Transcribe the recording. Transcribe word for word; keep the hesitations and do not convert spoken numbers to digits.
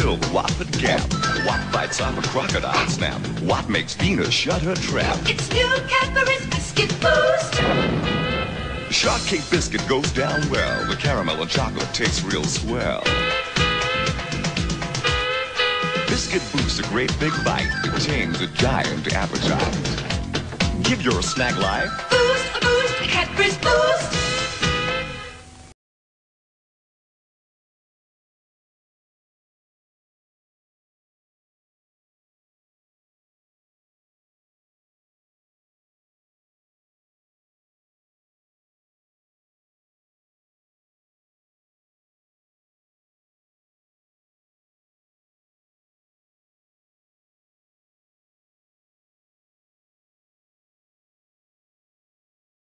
fill the Watford gap? What bites off a crocodile snap? What makes Venus shut her trap? It's new Cadburys Biscuit Boost. Shortcake biscuit goes down well. The caramel and chocolate tastes real swell. Biscuit Boost, a great big bite that tames a giant appetite. Give your snack life Boost, a boost, a Cadburys Boost.